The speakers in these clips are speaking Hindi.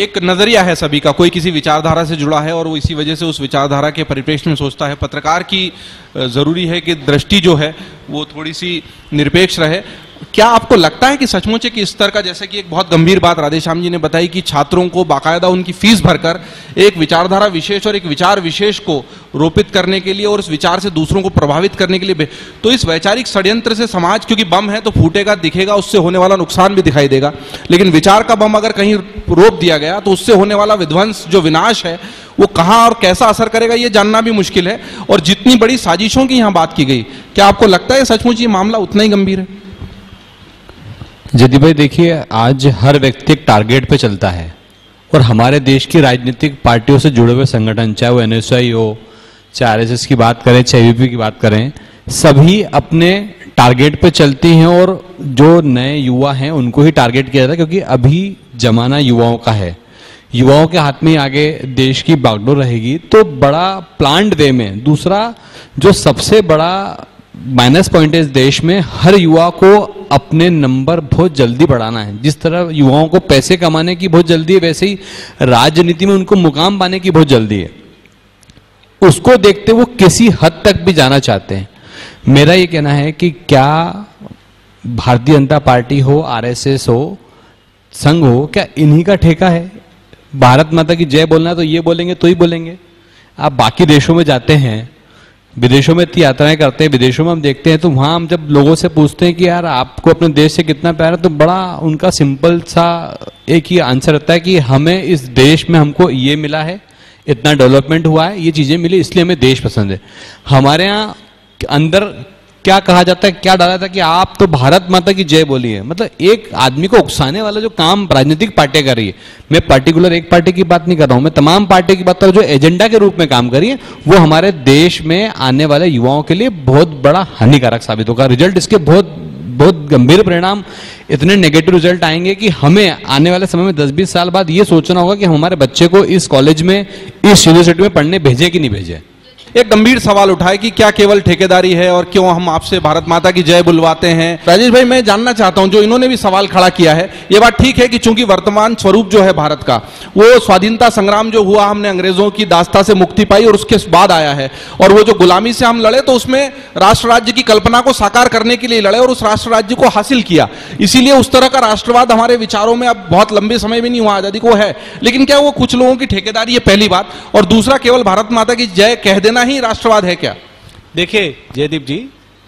एक नजरिया है सभी का, कोई किसी विचारधारा से जुड़ा है और वो इसी वजह से उस विचारधारा के परिप्रेक्ष्य में सोचता है। पत्रकार की जरूरी है कि दृष्टि जो है वो थोड़ी सी निरपेक्ष रहे। क्या आपको लगता है कि सचमुच एक स्तर का, जैसे कि एक बहुत गंभीर बात राधेश्याम जी ने बताई कि छात्रों को बाकायदा उनकी फीस भरकर एक विचारधारा विशेष और एक विचार विशेष को रोपित करने के लिए और उस विचार से दूसरों को प्रभावित करने के लिए, तो इस वैचारिक षड्यंत्र से समाज, क्योंकि बम है तो फूटेगा, दिखेगा, उससे होने वाला नुकसान भी दिखाई देगा, लेकिन विचार का बम अगर कहीं रोप दिया गया तो उससे होने वाला विध्वंस, जो विनाश है, वो कहां और कैसा असर करेगा ये जानना भी मुश्किल है। और जितनी बड़ी साजिशों की यहां बात की गई, क्या आपको लगता है सचमुच ये मामला उतना ही गंभीर है? जयदीप भाई, देखिए, आज हर व्यक्ति एक टारगेट पे चलता है और हमारे देश की राजनीतिक पार्टियों से जुड़े हुए संगठन, चाहे वो एनएसयूआई हो, चाहे आरएसएस की बात करें, चाहे यूपी की बात करें, सभी अपने टारगेट पे चलती हैं और जो नए युवा हैं उनको ही टारगेट किया जाता है, क्योंकि अभी जमाना युवाओं का है। युवाओं के हाथ में आगे देश की बागडोर रहेगी, तो बड़ा प्लान्ड वे में। दूसरा, जो सबसे बड़ा माइनस पॉइंट है इस देश में, हर युवा को अपने नंबर बहुत जल्दी बढ़ाना है। जिस तरह युवाओं को पैसे कमाने की बहुत जल्दी है, वैसे ही राजनीति में उनको मुकाम पाने की बहुत जल्दी है। उसको देखते वो किसी हद तक भी जाना चाहते हैं। मेरा ये कहना है कि क्या भारतीय जनता पार्टी हो, आरएसएस हो, संघ हो, क्या इन्हीं का ठेका है? भारत माता की जय बोलना है तो ये बोलेंगे तो ही बोलेंगे। आप बाकी देशों में जाते हैं, विदेशों में इतनी यात्राएं करते हैं, विदेशों में हम देखते हैं, तो वहां हम जब लोगों से पूछते हैं कि यार आपको अपने देश से कितना प्यार है, तो बड़ा उनका सिंपल सा एक ही आंसर रहता है कि हमें इस देश में हमको ये मिला है, इतना डेवलपमेंट हुआ है, ये चीजें मिली, इसलिए हमें देश पसंद है। हमारे यहाँ अंदर क्या कहा जाता है, क्या डाला था कि आप तो भारत माता की जय बोली है। मतलब एक आदमी को उकसाने वाला जो काम राजनीतिक पार्टियां कर रही है, मैं पर्टिकुलर एक पार्टी की बात नहीं कर रहा हूं, मैं तमाम पार्टी की बात कर रहा हूं, जो एजेंडा के रूप में काम कर रही है, वो हमारे देश में आने वाले युवाओं के लिए बहुत बड़ा हानिकारक साबित होगा। रिजल्ट इसके बहुत बहुत गंभीर परिणाम, इतने नेगेटिव रिजल्ट आएंगे कि हमें आने वाले समय में 10-20 साल बाद ये सोचना होगा कि हम हमारे बच्चे को इस कॉलेज में, इस यूनिवर्सिटी में पढ़ने भेजें कि नहीं भेजें। एक गंभीर सवाल उठाए कि क्या केवल ठेकेदारी है और क्यों हम आपसे भारत माता की जय बुलवाते हैं। राजेश भाई, मैं जानना चाहता हूं, जो इन्होंने भी सवाल खड़ा किया है, ये बात ठीक है कि चूंकि वर्तमान स्वरूप जो है भारत का, वो स्वाधीनता संग्राम जो हुआ, हमने अंग्रेजों की दास्ता से मुक्ति पाई और उसके बाद आया है, और वो जो गुलामी से हम लड़े तो उसमें राष्ट्र राज्य की कल्पना को साकार करने के लिए लड़े और उस राष्ट्र राज्य को हासिल किया। इसीलिए उस तरह का राष्ट्रवाद हमारे विचारों में अब बहुत लंबे समय भी नहीं हुआ, आजादी को है, लेकिन क्या वो कुछ लोगों की ठेकेदारी है? पहली बात। और दूसरा, केवल भारत माता की जय कह देना ही राष्ट्रवाद है क्या? देखिए जयदीप जी,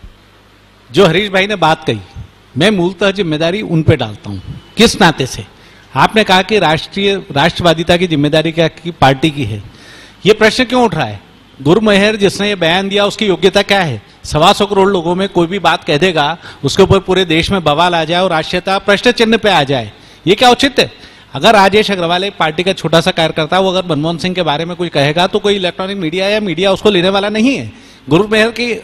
जो हरीश भाई ने बात कही, मैं मूलतः जिम्मेदारी उन पे डालता हूं। किस नाते से? आपने कहा कि राष्ट्रवादिता की जिम्मेदारी क्या की पार्टी की है। यह प्रश्न क्यों उठ रहा है? गुरु मेहर जिसने ये बयान दिया, उसकी योग्यता क्या है? 125 करोड़ लोगों में कोई भी बात कह देगा, उसके ऊपर पूरे देश में बवाल आ जाए और राष्ट्रीयता प्रश्न चिन्ह पे आ जाए, ये क्या उचित है? अगर राजेश अग्रवाल एक पार्टी का छोटा सा कार्यकर्ता, वो अगर मनमोहन सिंह के बारे में कुछ कहेगा तो कोई इलेक्ट्रॉनिक मीडिया या मीडिया उसको लेने वाला नहीं है। गुरु मेहर की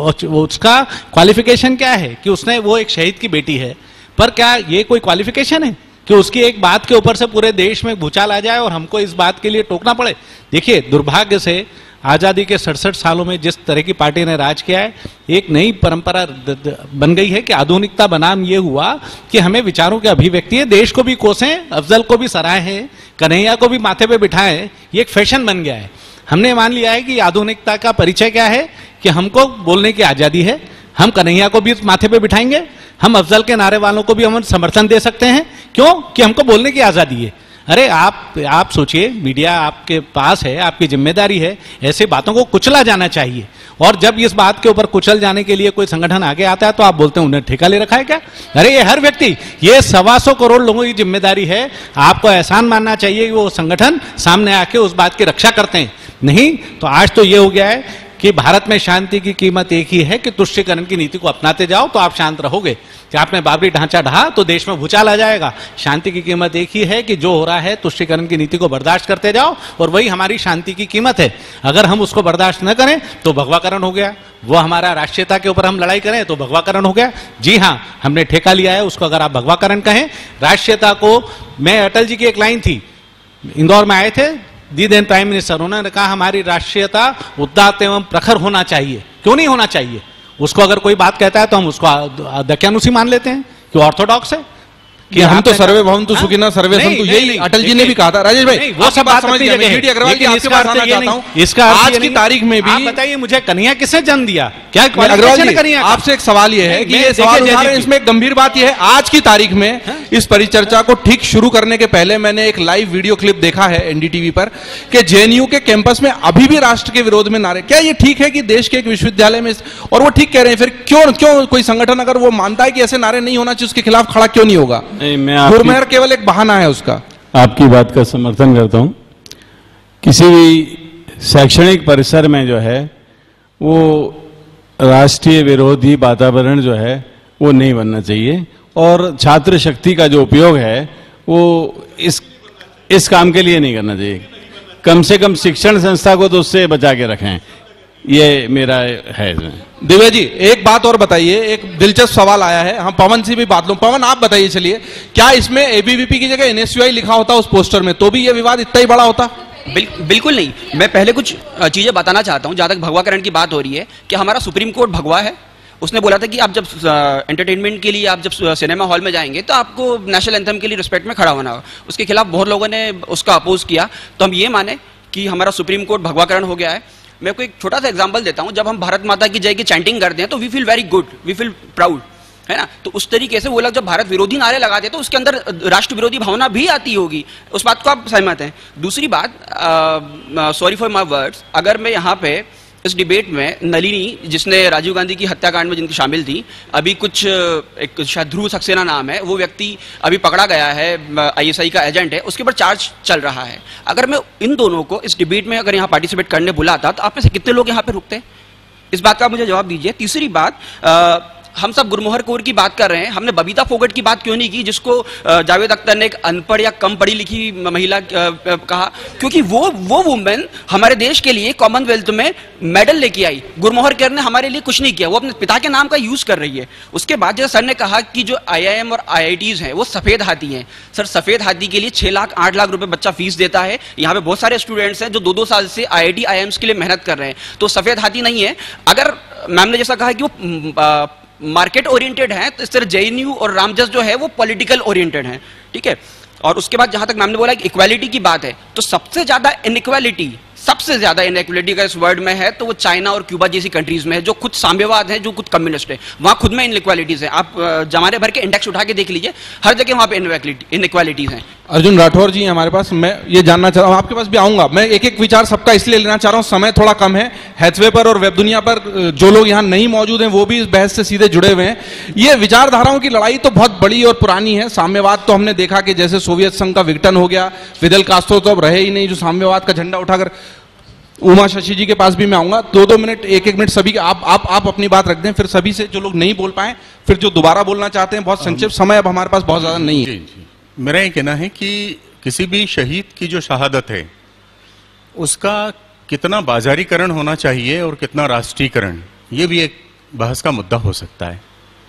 उसका क्वालिफिकेशन क्या है कि उसने, वो एक शहीद की बेटी है, पर क्या ये कोई क्वालिफिकेशन है कि उसकी एक बात के ऊपर से पूरे देश में भूचाल आ जाए और हमको इस बात के लिए टोकना पड़े? देखिए, दुर्भाग्य से आजादी के 67 सालों में जिस तरह की पार्टी ने राज किया है, एक नई परंपरा बन गई है कि आधुनिकता बनाम ये हुआ कि हमें विचारों की अभिव्यक्ति है, देश को भी कोसें, अफजल को भी सराहें, कन्हैया को भी माथे पे बिठाएं, ये एक फैशन बन गया है। हमने मान लिया है कि आधुनिकता का परिचय क्या है कि हमको बोलने की आजादी है, हम कन्हैया को भी माथे पे बिठाएंगे, हम अफजल के नारे वालों को भी हम समर्थन दे सकते हैं, क्यों कि हमको बोलने की आजादी है। अरे आप सोचिए, मीडिया आपके पास है, आपकी जिम्मेदारी है, ऐसे बातों को कुचला जाना चाहिए। और जब इस बात के ऊपर कुचल जाने के लिए कोई संगठन आगे आता है तो आप बोलते हैं उन्हें ठेका ले रखा है क्या? अरे ये हर व्यक्ति, ये 125 करोड़ लोगों की जिम्मेदारी है। आपको एहसान मानना चाहिए कि वो संगठन सामने आके उस बात की रक्षा करते हैं। नहीं तो आज तो ये हो गया है कि भारत में शांति की कीमत एक ही है कि तुष्टीकरण की नीति को अपनाते जाओ तो आप शांत रहोगे। कि आपने बाबरी ढांचा ढहा तो देश में भूचाल आ जाएगा। शांति की कीमत एक ही है कि जो हो रहा है तुष्टीकरण की नीति को बर्दाश्त करते जाओ, और वही हमारी शांति की कीमत है। अगर हम उसको बर्दाश्त न करें तो भगवाकरण हो गया, वो हमारा राष्ट्रीयता के ऊपर हम लड़ाई करें तो भगवाकरण हो गया। जी हाँ, हमने ठेका लिया है उसको, अगर आप भगवाकरण कहें। राष्ट्रीयता को, मैं अटल जी की एक लाइन थी, इंदौर में आए थे दी देन प्राइम मिनिस्टर, उन्होंने कहा हमारी राष्ट्रीयता उदात्त एवं प्रखर होना चाहिए। क्यों नहीं होना चाहिए? उसको अगर कोई बात कहता है तो हम उसको दकियानुसी मान लेते हैं कि ऑर्थोडॉक्स है। कि हम तो सर्वे भवन्तु सुखिनः सर्वे सन्तु, यही अटल जी ने भी कहा था। राजेश भाई, वो सब बात समझ गया। मैं अग्रवाल जी आपके पास आना चाहता हूं। इसका आज की तारीख में भी बताइए मुझे, कन्हैया किसने जन्म दिया? क्या अग्रवाल जी, आपसे एक सवाल ये है कि ये सवाल उठा रहे हैं, इसमें एक गंभीर बात ये है, आज की तारीख में इस परिचर्चा को ठीक शुरू करने के पहले मैंने एक लाइव वीडियो क्लिप देखा है एनडीटीवी पर कि जेएनयू के कैंपस में अभी भी राष्ट्र के विरोध में नारे। क्या ये ठीक है कि देश के एक विश्वविद्यालय में, और वो ठीक कह रहे हैं, फिर क्यों कोई संगठन अगर वो मानता है कि ऐसे नारे नहीं होना चाहिए, उसके खिलाफ खड़ा क्यों नहीं होगा? गुरमेहर केवल एक बहाना है उसका। आपकी बात का समर्थन करता हूं। किसी भी शैक्षणिक परिसर में जो है वो राष्ट्रीय विरोधी वातावरण जो है वो नहीं बनना चाहिए, और छात्र शक्ति का जो उपयोग है वो इस काम के लिए नहीं करना चाहिए। कम से कम शिक्षण संस्था को तो उससे बचा के रखें, ये मेरा है। दिव्या जी, एक बात और बताइए, एक दिलचस्प सवाल आया है, हम पवन से भी बात लूं। पवन, आप बताइए, चलिए, क्या इसमें एबीवीपी की जगह एनएसयूआई लिखा होता उस पोस्टर में तो भी ये विवाद इतना ही बड़ा होता? बिल्कुल नहीं। मैं पहले कुछ चीजें बताना चाहता हूं। जहां तक भगवाकरण की बात हो रही है, कि हमारा सुप्रीम कोर्ट भगवा है। उसने बोला था कि आप जब एंटरटेनमेंट के लिए आप जब सिनेमा हॉल में जाएंगे तो आपको नेशनल एंथम के लिए रिस्पेक्ट में खड़ा होना होगा। उसके खिलाफ बहुत लोगों ने उसका अपोज किया, तो हम ये माने कि हमारा सुप्रीम कोर्ट भगवाकरण हो गया है। मैं कोई एक छोटा सा एग्जांपल देता हूं। जब हम भारत माता की जय की चैंटिंग करते हैं तो we feel very good, we feel proud, है ना? तो उस तरीके से वो लोग जब भारत विरोधी नारे लगाते हैं तो उसके अंदर राष्ट्र विरोधी भावना भी आती होगी। उस बात को आप सहमत हैं? दूसरी बात, सॉरी फॉर माय वर्ड्स, अगर मैं यहाँ पे इस डिबेट में नलिनी, जिसने राजीव गांधी की हत्याकांड में जिनकी शामिल थी, अभी कुछ एक शायद ध्रुव सक्सेना नाम है, वो व्यक्ति अभी पकड़ा गया है, आईएसआई का एजेंट है, उसके ऊपर चार्ज चल रहा है। अगर मैं इन दोनों को इस डिबेट में अगर यहाँ पार्टिसिपेट करने बुलाता तो आप में से कितने लोग यहाँ पे रुकते? इस बात का आप मुझे जवाब दीजिए। तीसरी बात, हम सब गुरमोहर कौर की बात कर रहे हैं, हमने बबीता फोगट की बात क्यों नहीं की, जिसको जावेद अख्तर ने एक अनपढ़ या कम पढ़ी लिखी महिला कहा? क्योंकि वो वुमेन हमारे देश के लिए कॉमनवेल्थ में मेडल लेके आई। गुरमोहर कौर ने हमारे लिए कुछ नहीं किया, वो अपने पिता के नाम का यूज कर रही है। उसके बाद जैसे सर ने कहा कि जो आईआईएम और आईआईटीज हैं वो सफेद हाथी हैं। सर, सफेद हाथी के लिए 6 लाख 8 लाख रुपए बच्चा फीस देता है। यहाँ पे बहुत सारे स्टूडेंट्स हैं जो 2-2 साल से आईआईटी आईआईएम्स के लिए मेहनत कर रहे हैं, तो सफेद हाथी नहीं है। अगर मैम ने जैसा कहा कि वो मार्केट ओरिएंटेड है, तो इस तरह जेएनयू और रामजस जो है वो पॉलिटिकल ओरिएंटेड है, ठीक है? और उसके बाद जहां तक मैम ने बोला कि इक्वालिटी की बात है, तो सबसे ज्यादा इनइक्वालिटी का इस वर्ल्ड में है तो वो चाइना और क्यूबा जैसी कंट्रीज में है, जो खुद साम्यवाद है, जो खुद कम्युनिस्ट है। वहां खुद में इनइक्वालिटीज है। आप जमाने भर के इंडेक्स उठा के देख लीजिए, हर जगह वहां पे इनइक्वालिटीज हैं। अर्जुन राठौर जी हमारे पास, मैं ये जानना चाह रहा हूँ, आपके पास भी आऊंगा। मैं एक एक विचार सबका इसलिए लेना चाह रहा हूँ, समय थोड़ा कम है। हैथवे पर और वेब दुनिया पर जो लोग यहाँ नहीं मौजूद हैं वो भी इस बहस से सीधे जुड़े हुए हैं। ये विचारधाराओं की लड़ाई तो बहुत बड़ी और पुरानी है। साम्यवाद तो हमने देखा कि जैसे सोवियत संघ का विघटन हो गया, फिदेल कास्ट्रो तो अब रहे ही नहीं, जो साम्यवाद का झंडा उठाकर। उमा शशि जी के पास भी मैं आऊंगा। 2-2 मिनट, 1-1 मिनट सभी आप अपनी बात रख दें, फिर सभी से जो लोग नहीं बोल पाए, फिर जो दोबारा बोलना चाहते हैं। बहुत संक्षिप्त समय अब हमारे पास बहुत ज्यादा नहीं है। मेरा ये कहना है कि किसी भी शहीद की जो शहादत है उसका कितना बाजारीकरण होना चाहिए और कितना राष्ट्रीयकरण, ये भी एक बहस का मुद्दा हो सकता है।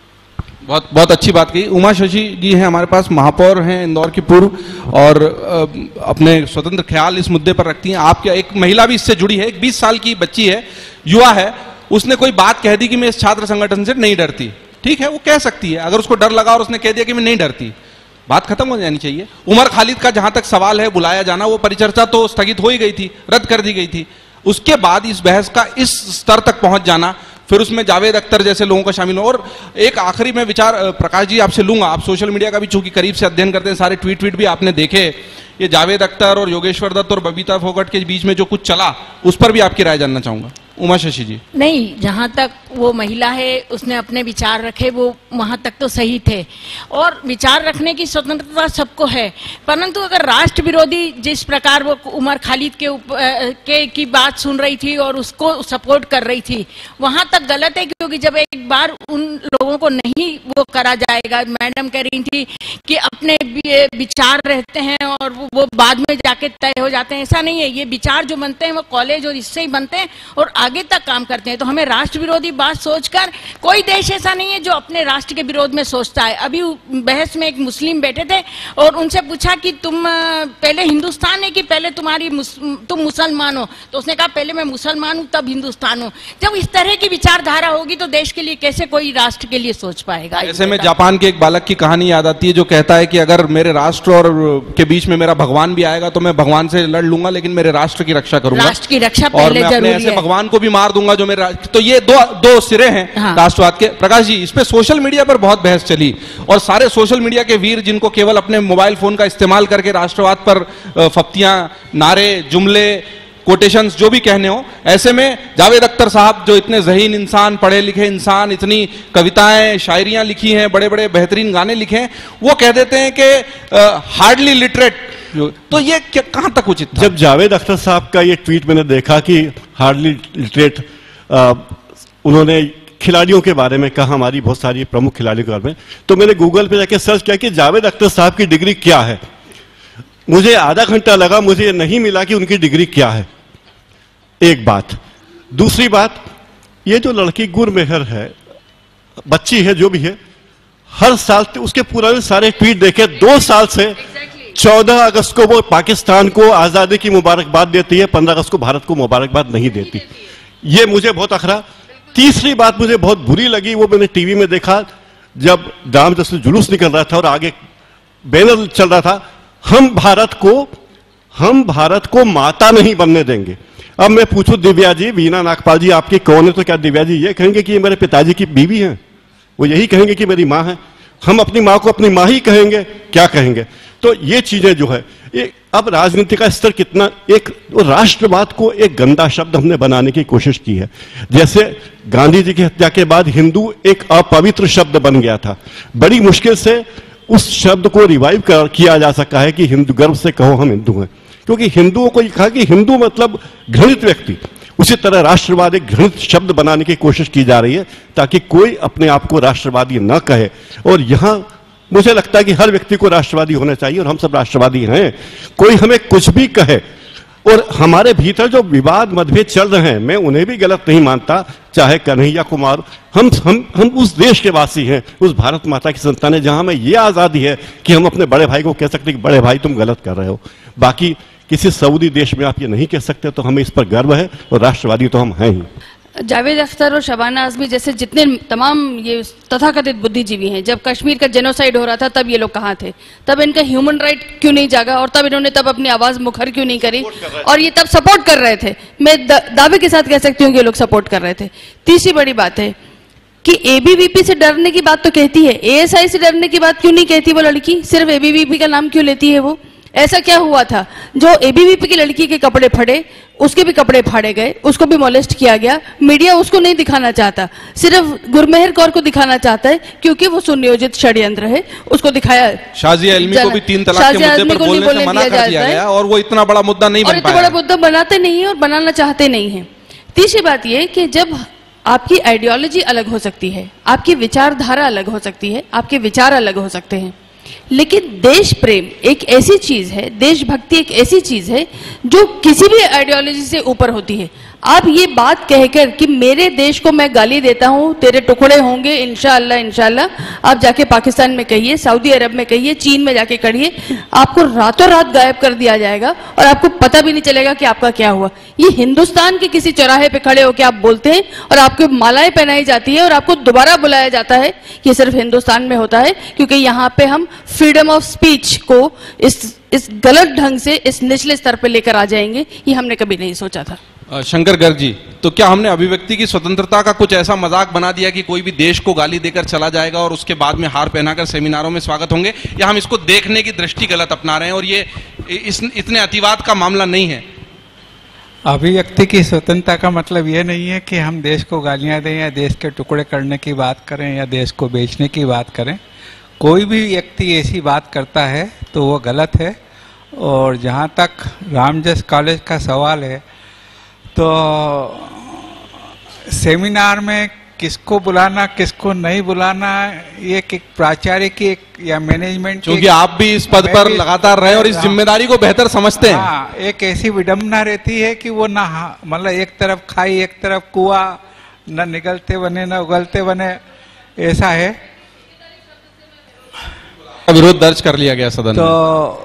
बहुत अच्छी बात की। उमा शशि जी हैं हमारे पास, महापौर हैं इंदौर की पूर्व, और अपने स्वतंत्र ख्याल इस मुद्दे पर रखती हैं। आप क्या, एक महिला भी इससे जुड़ी है, एक 20 साल की बच्ची है, युवा है, उसने कोई बात कह दी कि मैं इस छात्र संगठन से नहीं डरती। ठीक है, वो कह सकती है, अगर उसको डर लगा और उसने कह दिया कि मैं नहीं डरती, बात खत्म हो जानी चाहिए। उमर खालिद का जहां तक सवाल है, बुलाया जाना, वो परिचर्चा तो स्थगित हो ही गई थी, रद्द कर दी गई थी। उसके बाद इस बहस का इस स्तर तक पहुंच जाना, फिर उसमें जावेद अख्तर जैसे लोगों का शामिल हो। और एक आखिरी में विचार प्रकाश जी आपसे लूंगा, आप सोशल मीडिया का भी चूंकि करीब से अध्ययन करते हैं, सारे ट्वीट भी आपने देखे। ये जावेद अख्तर और योगेश्वर दत्त और बबीता फोगट के बीच में जो कुछ चला, उस पर भी आपकी राय जानना चाहूंगा। उमा शशि जी। नहीं, जहाँ तक वो महिला है उसने अपने विचार रखे, वो वहाँ तक तो सही थे, और विचार रखने की स्वतंत्रता सबको है। परंतु अगर राष्ट्र विरोधी जिस प्रकार वो उमर खालिद की बात सुन रही थी और उसको सपोर्ट कर रही थी, वहाँ तक गलत है। क्योंकि जब एक बार उन लोगों को नहीं वो करा जाएगा, मैडम कह रही थी कि अपने विचार रहते हैं और वो बाद में जाके तय हो जाते हैं, ऐसा नहीं है। ये विचार जो बनते हैं वो कॉलेज और इससे ही बनते हैं, और आगे तक काम करते हैं। तो हमें राष्ट्र विरोधी बात सोचकर, कोई देश ऐसा नहीं है जो अपने राष्ट्र के विरोध में सोचता है। अभी बहस में एक मुस्लिम बैठे थे और उनसे पूछा कि तुम पहले हिंदुस्तान है कि पहले तुम मुसलमान हो, तो उसने कहा पहले मैं मुसलमान हूं तब हिंदुस्तान हूं। जब इस तरह की विचारधारा होगी तो देश के लिए कैसे कोई राष्ट्र के लिए सोच पाएगा। ऐसे में जापान के एक बालक की कहानी याद आती है जो कहता है कि अगर मेरे राष्ट्र और के बीच में मेरा भगवान भी आएगा तो मैं भगवान से लड़ लूंगा, लेकिन मेरे राष्ट्र की रक्षा करूंगा, राष्ट्र की रक्षा और पहले मैं अपने जरूरी ऐसे है। भगवान को भी मार दूंगा जो मेरे। तो ये दो सिरे हैं हाँ। राष्ट्रवाद के। प्रकाश जी, इस पे सोशल मीडिया पर बहुत बहस चली और सारे सोशल मीडिया के वीर जिनको केवल अपने मोबाइल फोन का इस्तेमाल करके राष्ट्रवाद पर फप्तियां, नारे, जुमले, कोटेशंस जो भी कहने हो, ऐसे में जावेद अख्तर साहब जो इतने ज़हीन इंसान, पढ़े लिखे इंसान, इतनी कविताएं शायरियां लिखी हैं, बड़े बड़े बेहतरीन गाने लिखे हैं, वो कह देते हैं कि हार्डली लिटरेट। तो ये कहां तक उचित था? जब जावेद अख्तर साहब का ये ट्वीट मैंने देखा कि हार्डली लिटरेट, उन्होंने खिलाड़ियों के बारे में कहा, हमारी बहुत सारी प्रमुख खिलाड़ियों के बारे में, तो मैंने गूगल पे जाके सर्च किया कि जावेद अख्तर साहब की डिग्री क्या है। मुझे आधा घंटा लगा, मुझे ये नहीं मिला कि उनकी डिग्री क्या है। एक बात। दूसरी बात, ये जो लड़की गुरमेहर है, बच्ची है, जो भी है, हर साल उसके पुराने सारे ट्वीट देखे, 2 साल से 14 अगस्त को वो पाकिस्तान को आजादी की मुबारकबाद देती है, 15 अगस्त को भारत को मुबारकबाद नहीं देती। ये मुझे बहुत अखरा। तीसरी बात मुझे बहुत बुरी लगी, वो मैंने टीवी में देखा जब दाम जैसे जुलूस निकल रहा था और आगे बैनर चल रहा था, हम भारत को माता नहीं बनने देंगे। अब मैं पूछूं दिव्या जी, वीना नागपाल जी आपकी कौन है, तो क्या दिव्या जी ये कहेंगे कि ये मेरे पिताजी की बीवी हैं? वो यही कहेंगे कि मेरी मां है? हम अपनी मां को अपनी मां ही कहेंगे? क्या कहेंगे? तो ये चीजें जो है, ये अब राजनीति का स्तर कितना, एक राष्ट्रवाद को एक गंदा शब्द हमने बनाने की कोशिश की है। जैसे गांधी जी की हत्या के बाद हिंदू एक अपवित्र शब्द बन गया था। बड़ी मुश्किल से उस शब्द को रिवाइव किया जा सका है कि हिंदू, गर्व से कहो हम हिंदू हैं, क्योंकि हिंदुओं को कहा कि हिंदू मतलब घृणित व्यक्ति। उसी तरह राष्ट्रवाद एक घृणित शब्द बनाने की कोशिश की जा रही है ताकि कोई अपने आप को राष्ट्रवादी न कहे। और यहां मुझे लगता है कि हर व्यक्ति को राष्ट्रवादी होना चाहिए और हम सब राष्ट्रवादी हैं। कोई हमें कुछ भी कहे, और हमारे भीतर जो विवाद मतभेद चल रहे हैं, मैं उन्हें भी गलत नहीं मानता, चाहे कन्हैया कुमार, हम उस देश के वासी हैं, उस भारत माता की संतान है जहां हमें यह आजादी है कि हम अपने बड़े भाई को कह सकते हैं कि बड़े भाई तुम गलत कर रहे हो। बाकी किसी सऊदी देश में आप ये नहीं कह सकते, तो हमें इस पर गर्व है और राष्ट्रवादी तो हम हैं ही। जावेद अख्तर और शबाना आजमी जैसे जितने तमाम ये तथाकथित बुद्धिजीवी हैं, जब कश्मीर का जेनोसाइड हो रहा था तब ये लोग कहाँ थे? तब इनका ह्यूमन राइट क्यों नहीं जागा? और तब इन्होंने तब अपनी आवाज मुखर क्यों नहीं करी? और ये तब सपोर्ट कर रहे थे। मैं दावे के साथ कह सकती हूँ कि ये लोग सपोर्ट कर रहे थे। तीसरी बड़ी बात है कि एबीवीपी से डरने की बात तो कहती है, एएसआई से डरने की बात क्यों नहीं कहती वो लड़की? सिर्फ एबीवीपी का नाम क्यों लेती है वो? ऐसा क्या हुआ था जो एबीवीपी की लड़की के कपड़े फटे, उसके भी कपड़े फाड़े गए, उसको भी मोलेस्ट किया गया? मीडिया उसको नहीं दिखाना चाहता, सिर्फ गुरमेहर कौर को दिखाना चाहता है क्योंकि वो सुनियोजित षड्यंत्र है, उसको दिखाया। शाजिया इल्मी को भी 3 तलाक के मुद्दे पर बोलने से मना कर दिया गया और वो इतना बड़ा मुद्दा नहीं बन पाया। इतना बड़ा मुद्दा बनाते नहीं है और बनाना चाहते नहीं है। तीसरी बात ये कि जब आपकी आइडियोलॉजी अलग हो सकती है, आपकी विचारधारा अलग हो सकती है, आपके विचार अलग हो सकते हैं, लेकिन देश प्रेम एक ऐसी चीज है, देशभक्ति एक ऐसी चीज है जो किसी भी आइडियोलॉजी से ऊपर होती है। आप ये बात कहकर कि मेरे देश को मैं गाली देता हूं, तेरे टुकड़े होंगे इंशाअल्लाह इंशाअल्लाह, आप जाके पाकिस्तान में कहिए, सऊदी अरब में कहिए, चीन में जाके कहिए, आपको रातों रात गायब कर दिया जाएगा और आपको पता भी नहीं चलेगा कि आपका क्या हुआ। ये हिंदुस्तान के किसी चौराहे पे खड़े होकर आप बोलते हैं और आपको मालाएं पहनाई जाती है और आपको दोबारा बुलाया जाता है। ये सिर्फ हिंदुस्तान में होता है क्योंकि यहाँ पे हम फ्रीडम ऑफ स्पीच को इस गलत ढंग से इस निचले स्तर पे लेकर आ जाएंगे, ये हमने कभी नहीं सोचा था। शंकर गर्ग जी, तो क्या हमने अभिव्यक्ति की स्वतंत्रता का कुछ ऐसा मजाक बना दिया कि कोई भी देश को गाली देकर चला जाएगा और उसके बाद में हार पहनाकर सेमिनारों में स्वागत होंगे, या हम इसको देखने की दृष्टि गलत अपना रहे हैं और ये इतने अतिवाद का मामला नहीं है? अभिव्यक्ति की स्वतंत्रता का मतलब ये नहीं है कि हम देश को गालियां दें या देश के टुकड़े करने की बात करें या देश को बेचने की बात करें। कोई भी व्यक्ति ऐसी बात करता है तो वो गलत है। और जहाँ तक रामजस कॉलेज का सवाल है, तो सेमिनार में किसको बुलाना किसको नहीं बुलाना ये एक प्राचार्य की एक या मैनेजमेंट, क्योंकि आप भी इस पद पर लगातार रहे और इस जिम्मेदारी को बेहतर समझते हैं। हाँ, एक ऐसी विडंबना रहती है कि वो ना मतलब एक तरफ खाई एक तरफ कुआ, न निगलते बने न उगलते बने, ऐसा है। विरोध दर्ज कर लिया गया सदन तो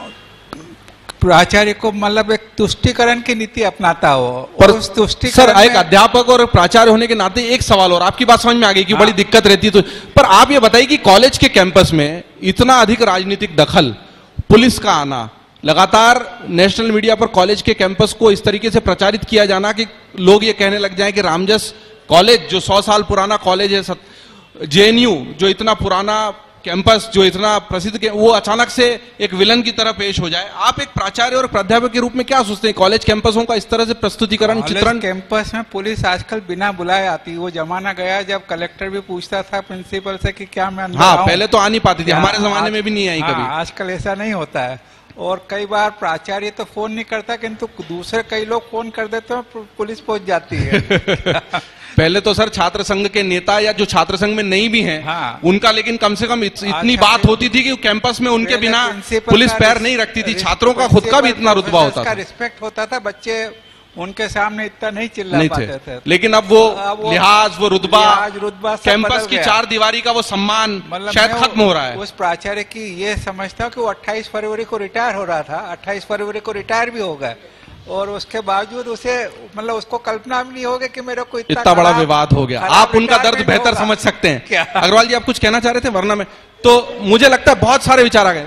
प्राचार्य को मतलब एक तुष्टिकरण की नीति अपनाता हो, पर उस तुष्टिकरण सर एक अध्यापक और प्राचार्य होने के नाते एक सवाल, और आपकी बात समझ में आ गई कि बड़ी दिक्कत रहती है, तो पर आप ये बताइए कि कॉलेज के कैंपस में इतना अधिक राजनीतिक दखल, पुलिस का आना, लगातार नेशनल मीडिया पर कॉलेज के कैंपस को इस तरीके से प्रचारित किया जाना कि लोग ये कहने लग जाए कि रामजस कॉलेज जो 100 साल पुराना कॉलेज है, जेएनयू जो इतना पुराना कैंपस जो इतना प्रसिद्ध, वो अचानक से एक विलन की तरह पेश हो जाए। आप एक प्राचार्य और प्राध्यापक के रूप में क्या सोचते हैं कॉलेज कैंपसों का इस तरह से प्रस्तुतिकरण, चित्रण? कैंपस में पुलिस आजकल बिना बुलाए आती, वो जमाना गया जब कलेक्टर भी पूछता था प्रिंसिपल से कि क्या मैं अंदर हाँ, आऊं? पहले तो आ नहीं पाती थी, हमारे जमाने में भी नहीं आई कभी। आजकल ऐसा नहीं होता है, और कई बार प्राचार्य तो फोन नहीं करता, किंतु दूसरे कई लोग फोन कर देते हैं, पुलिस पहुंच जाती है। पहले तो सर छात्र संघ के नेता या जो छात्र संघ में नहीं भी हैं, हाँ। उनका लेकिन कम से कम इतनी बात होती थी कि कैंपस में उनके बिना पुलिस पैर नहीं रखती थी, छात्रों का खुद का भी इतना रुतबा होता था, रिस्पेक्ट होता था, बच्चे उनके सामने इतना नहीं चिल्ला पाते थे। लेकिन अब वो लिहाज, वो रुतबा, कैंपस की चार दीवारी का वो सम्मान शायद खत्म हो रहा है। उस प्राचार्य की ये समझता हूँ कि वो 28 फरवरी को रिटायर हो रहा था, 28 फरवरी को रिटायर भी हो गए, और उसके बावजूद उसे मतलब उसको कल्पना भी नहीं होगी कि मेरे को इतना बड़ा विवाद हो गया। आप उनका दर्द बेहतर समझ सकते हैं। अग्रवाल जी, आप कुछ कहना चाह रहे थे, वरना में तो मुझे लगता है बहुत सारे विचार आ गए।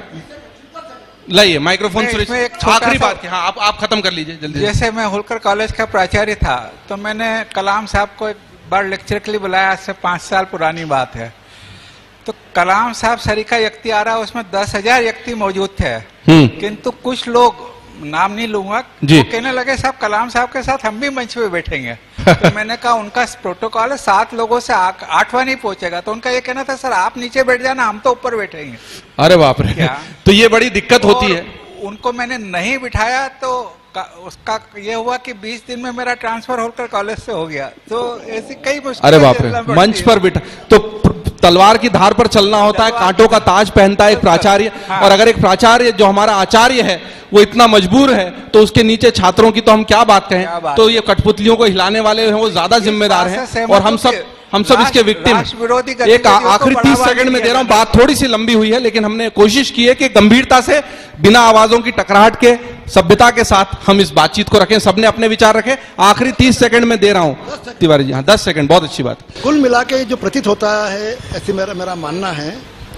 लाइए माइक्रोफोन, आखिरी बात की। हाँ, आप खत्म कर लीजिए जल्दी। जैसे मैं होलकर कॉलेज का प्राचार्य था, तो मैंने कलाम साहब को एक बार लेक्चर के लिए बुलाया, आज से 5 साल पुरानी बात है। तो कलाम साहब सरीका यक्ति आ रहा, उसमें 10,000 यक्ति मौजूद थे, किंतु कुछ लोग, नाम नहीं लूंगा, वो कहने लगे साहब कलाम साहब के साथ हम भी मंच पे बैठेंगे। तो मैंने कहा उनका प्रोटोकॉल है 7 लोगों से 8वां नहीं पहुंचेगा, तो उनका ये कहना था सर आप नीचे बैठ जाना, हम तो ऊपर बैठेंगे। अरे बाप रे, तो ये बड़ी दिक्कत होती है। उनको मैंने नहीं बिठाया तो उसका ये हुआ कि 20 दिन में मेरा ट्रांसफर होकर कॉलेज से हो गया। तो ऐसी कई मुश्किलें। अरे बाप रे, मंच पर बिठा तो तलवार की धार पर चलना होता है, कांटों का ताज पहनता है एक प्राचार्य। और अगर एक प्राचार्य जो हमारा आचार्य है वो इतना मजबूर है, तो उसके नीचे छात्रों की तो हम क्या बात कहें। तो ये कठपुतलियों को हिलाने वाले हैं वो ज्यादा जिम्मेदार हैं, और हम सब इसके विक्टिम। एक आखिरी 30 सेकंड में दे रहा हूं, बात थोड़ी सी लंबी हुई है, लेकिन हमने कोशिश की है कि गंभीरता से, बिना आवाजों की टकराहट के, सभ्यता के साथ हम इस बातचीत को रखें, सबने अपने विचार रखे। आखिरी 30 सेकंड में दे रहा हूं तिवारी जी। हाँ, 10 सेकंड, बहुत अच्छी बात। कुल मिला के जो प्रतीत होता है, ऐसे मेरा मानना है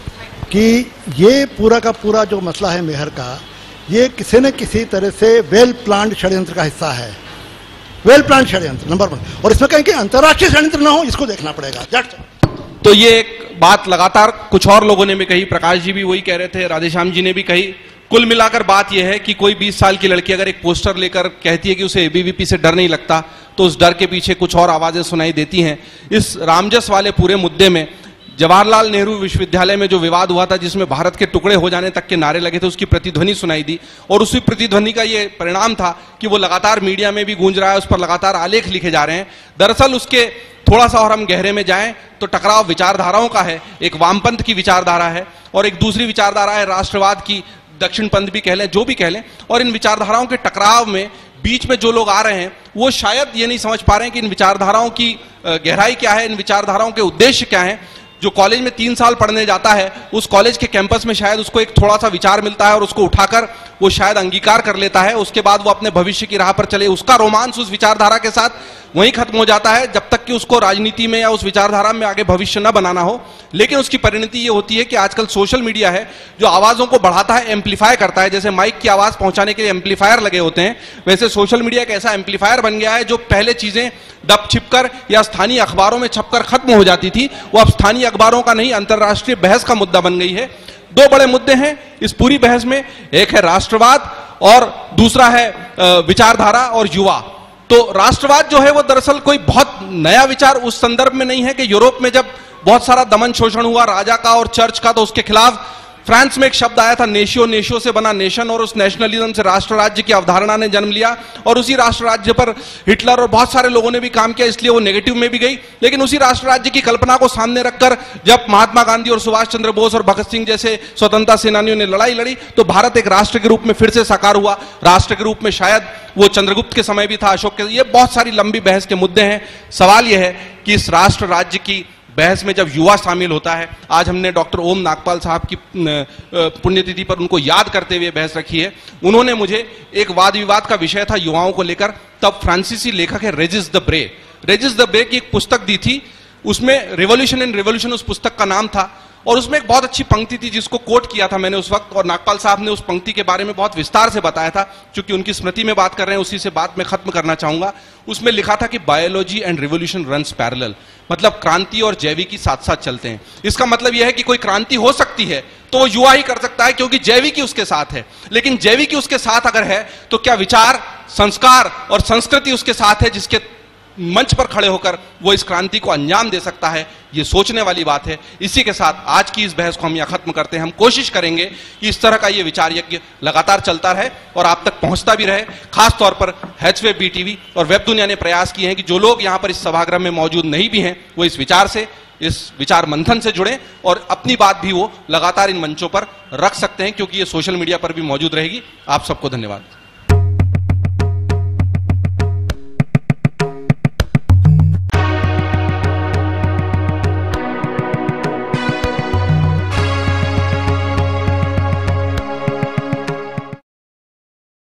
कि ये पूरा का पूरा जो मसला है मेहर का, ये किसी न किसी तरह से वेल प्लान्ड षड्यंत्र का हिस्सा है। वेल प्लान षड्यंत्र नंबर 1, और इसमें कहीं कि अंतर्राष्ट्रीय षड्यंत्र ना हो, इसको देखना पड़ेगा। तो ये एक बात लगातार कुछ और लोगों ने भी कही, प्रकाश जी भी वही कह रहे थे, राधेश्याम जी ने भी कही। कुल मिलाकर बात यह है कि कोई 20 साल की लड़की अगर एक पोस्टर लेकर कहती है कि उसे एबीवीपी से डर नहीं लगता, तो उस डर के पीछे कुछ और आवाजें सुनाई देती हैं। इस रामजस वाले पूरे मुद्दे में जवाहरलाल नेहरू विश्वविद्यालय में जो विवाद हुआ था, जिसमें भारत के टुकड़े हो जाने तक के नारे लगे थे, उसकी प्रतिध्वनि सुनाई दी, और उसी प्रतिध्वनि का ये परिणाम था कि वो लगातार मीडिया में भी गूंज रहा है, उस पर लगातार आलेख लिखे जा रहे हैं। दरअसल उसके थोड़ा सा और हम गहरे में जाएं तो टकराव विचारधाराओं का है। एक वामपंथ की विचारधारा है और एक दूसरी विचारधारा है राष्ट्रवाद की, दक्षिणपंथ भी कह लें, जो भी कह लें। और इन विचारधाराओं के टकराव में बीच में जो लोग आ रहे हैं वो शायद ये नहीं समझ पा रहे हैं कि इन विचारधाराओं की गहराई क्या है, इन विचारधाराओं के उद्देश्य क्या है। जो कॉलेज में 3 साल पढ़ने जाता है, उस कॉलेज के कैंपस में शायद उसको एक थोड़ा सा विचार मिलता है और उसको उठाकर वो शायद अंगीकार कर लेता है। उसके बाद वो अपने भविष्य की राह पर चले, उसका रोमांस उस विचारधारा के साथ वहीं खत्म हो जाता है, जब तक कि उसको राजनीति में या उस विचारधारा में आगे भविष्य न बनाना हो। लेकिन उसकी परिणति ये होती है कि आजकल सोशल मीडिया है जो आवाजों को बढ़ाता है, एम्पलीफाई करता है। जैसे माइक की आवाज पहुंचाने के लिए एम्पलीफायर लगे होते हैं, वैसे सोशल मीडिया एक ऐसा एम्पलीफायर बन गया है जो पहले चीजें दब छिपकर या स्थानीय अखबारों में छपकर खत्म हो जाती थी, वो अब स्थानीय अखबारों का नहीं, अंतरराष्ट्रीय बहस का मुद्दा बन गई है। 2 बड़े मुद्दे हैं इस पूरी बहस में, एक है राष्ट्रवाद और दूसरा है विचारधारा और युवा। तो राष्ट्रवाद जो है वो दरअसल कोई बहुत नया विचार उस संदर्भ में नहीं है कि यूरोप में जब बहुत सारा दमन शोषण हुआ राजा का और चर्च का, तो उसके खिलाफ फ्रांस में एक शब्द आया था नेशियो, नेशियो से बना नेशन, और उस नेशनलिज्म से राष्ट्र राज्य की अवधारणा ने जन्म लिया, और उसी राष्ट्र राज्य पर हिटलर और बहुत सारे लोगों ने भी काम किया, इसलिए वो नेगेटिव में भी गई। लेकिन उसी राष्ट्र राज्य की कल्पना को सामने रखकर जब महात्मा गांधी और सुभाष चंद्र बोस और भगत सिंह जैसे स्वतंत्रता सेनानियों ने लड़ाई लड़ी, तो भारत एक राष्ट्र के रूप में फिर से साकार हुआ। राष्ट्र के रूप में शायद वो चंद्रगुप्त के समय भी था, अशोक के। ये बहुत सारी लंबी बहस के मुद्दे हैं। सवाल यह है कि इस राष्ट्र राज्य की बहस में जब युवा शामिल होता है, आज हमने डॉक्टर ओम नागपाल साहब की पुण्यतिथि पर उनको याद करते हुए बहस रखी है। उन्होंने मुझे एक वाद विवाद का विषय था युवाओं को लेकर, तब फ्रांसीसी लेखक है रेजिस द ब्रे, रेजिस द ब्रे की एक पुस्तक दी थी, उसमें रिवॉल्यूशन एंड रिवॉल्यूशन उस पुस्तक का नाम था, और उसमें एक बहुत अच्छी पंक्ति थी जिसको कोट किया था मैंने उस वक्त, और नागपाल साहब ने उस पंक्ति के बारे में बहुत विस्तार से बताया था। क्योंकि उनकी स्मृति में बात कर रहे हैं, उसी से बात मैं खत्म करना चाहूंगा। उसमें लिखा था कि biology and revolution runs parallel, मतलब क्रांति और जैविकी साथ साथ चलते हैं। इसका मतलब यह है कि कोई क्रांति हो सकती है तो वो युवा ही कर सकता है, क्योंकि जैविकी उसके साथ है। लेकिन जैविकी उसके साथ अगर है तो क्या विचार, संस्कार और संस्कृति उसके साथ है, जिसके मंच पर खड़े होकर वो इस क्रांति को अंजाम दे सकता है? ये सोचने वाली बात है। इसी के साथ आज की इस बहस को हम यहाँ खत्म करते हैं। हम कोशिश करेंगे कि इस तरह का ये विचार यज्ञ लगातार चलता रहे और आप तक पहुंचता भी रहे। खास तौर पर हैचवे BTV और वेब दुनिया ने प्रयास किए हैं कि जो लोग यहाँ पर इस सभागृह में मौजूद नहीं भी हैं, वो इस विचार मंथन से जुड़े और अपनी बात भी वो लगातार इन मंचों पर रख सकते हैं, क्योंकि ये सोशल मीडिया पर भी मौजूद रहेगी। आप सबको धन्यवाद।